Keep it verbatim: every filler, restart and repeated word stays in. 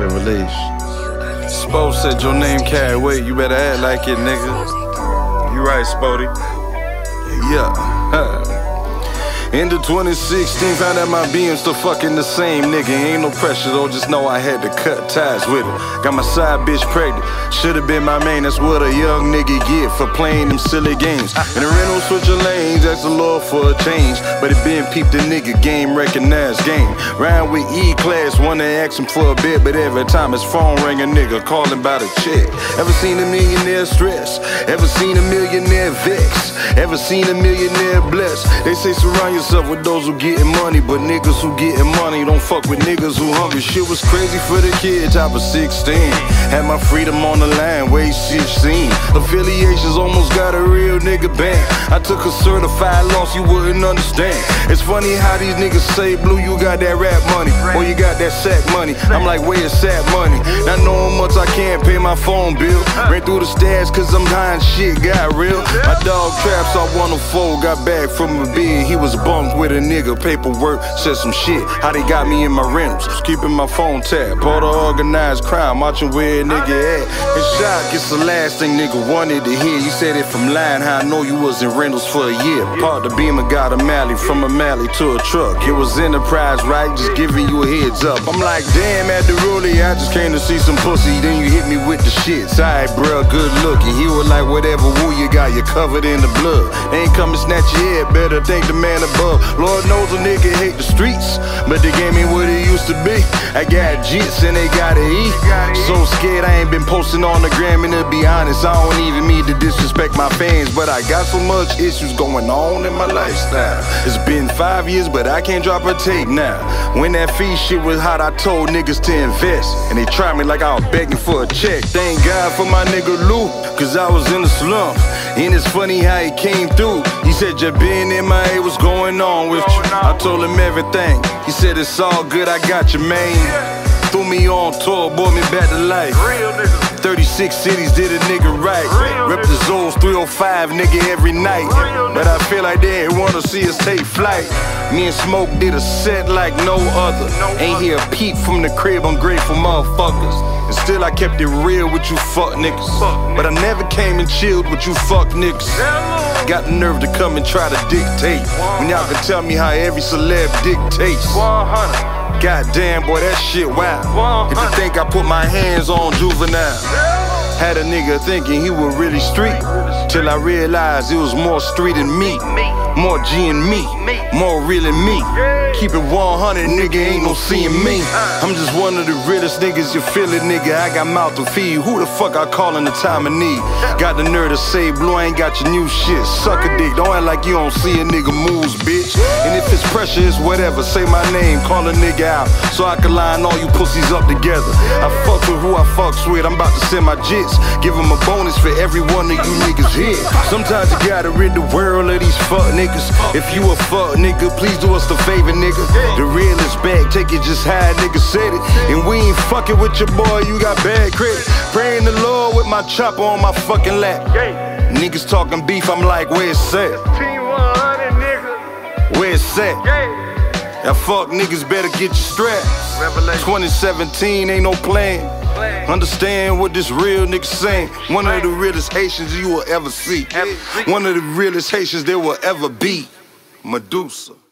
Revelation. Spo said your name can't wait. You better act like it, nigga. You right, Spody. Yeah. In the twenty sixteen, found out my B M still fucking the same nigga. Ain't no pressure though, just know I had to cut ties with her. Got my side bitch pregnant, should've been my main. That's what a young nigga get for playing them silly games. In the rental switching lanes, ask the Lord for a change. But it been peep the nigga game, recognized game. Round with E-class, wanna ask him for a bit, but every time his phone ring, a nigga calling about a check. Ever seen a millionaire stress? Ever seen a millionaire vex? Ever seen a millionaire blessed? They say surround yourself with those who getting money, but niggas who getting money don't fuck with niggas who hungry. Shit was crazy for the kid, top of sixteen. Had my freedom on the line, way sixteen. Affiliations almost got a real nigga banned. I took a certified loss, you wouldn't understand. It's funny how these niggas say, Blue, you got that rap money, or you got that sack money. I'm like, where is sack money? Not knowing much, I can't pay my phone bill. Ran through the stats cause I'm high and shit got real. My dog Traps off one oh four, got back from a bid. He was bunked with a nigga, paperwork, said some shit. How they got me in my rentals, keeping my phone tapped. Part of organized crime, watching where a nigga at. And shock, it's the last thing nigga wanted to hear. You said it from line, how I know you was in rentals for a year. Parked the Beamer, got a Mally, from a Mally to a truck. It was Enterprise, right? Just giving you a heads up. I'm like, damn, at the rollie, I just came to see some pussy. Then you hit me with the shit. Alright, bruh, good looking. He was like, whatever woo you got, you covered in the blood. Ain't come to snatch your head, better thank the man above. Lord knows a nigga hate the streets, but the game ain't what it used to be. I got jits and they gotta eat. So scared I ain't been posting on the gram, and to be honest, I don't even mean to disrespect my fans, but I got so much issues going on in my lifestyle. It's been five years, but I can't drop a tape now. When that fee shit was hot, I told niggas to invest, and they tried me like I was begging for a check. Thank God for my nigga Lou, cause I was in the slump. And it's funny how he came through. He said, you been in my A, what's going on with you? I told him everything. He said, it's all good, I got you, man. Threw me on tour, brought me back to life. thirty-six cities did a nigga right. Rep the Zoes three oh five, nigga, every night. But I feel like they ain't wanna see us take flight. Me and Smoke did a set like no other. Ain't hear a peep from the crib, I'm grateful motherfuckers. And still I kept it real with you fuck niggas. But I never came and chilled with you fuck niggas. Got the nerve to come and try to dictate, when y'all can tell me how every celeb dictates. Goddamn, boy, that shit wild. If you think I put my hands on Juvenile, had a nigga thinking he was really street, till I realized it was more street than me. More G and me, more real than me. Keep it one hundred, nigga, ain't no seeing me. I'm just one of the realest niggas, you feel it, nigga. I got mouth to feed, who the fuck I call in the time of need? Got the nerve to say, Blue, I ain't got your new shit. Suck a dick, don't act like you don't see a nigga moves, bitch. And if it's pressure, it's whatever, say my name, call a nigga out, so I can line all you pussies up together. I fuck with who I fucks with, I'm about to send my jits. Give them a bonus for every one of you niggas here. Sometimes you gotta rid the world of these fuck niggas. If you a fuck nigga, please do us the favor, nigga. The real is back, take it just how a nigga said it. And we ain't fucking with your boy, you got bad credit. Praying the Lord with my chopper on my fucking lap. Niggas talking beef, I'm like, where it's at? Where it's at? That fuck niggas better get your straps. twenty seventeen ain't no plan. Understand what this real nigga saying. One of the realest Haitians you will ever see. One of the realest Haitians there will ever be. Medusa.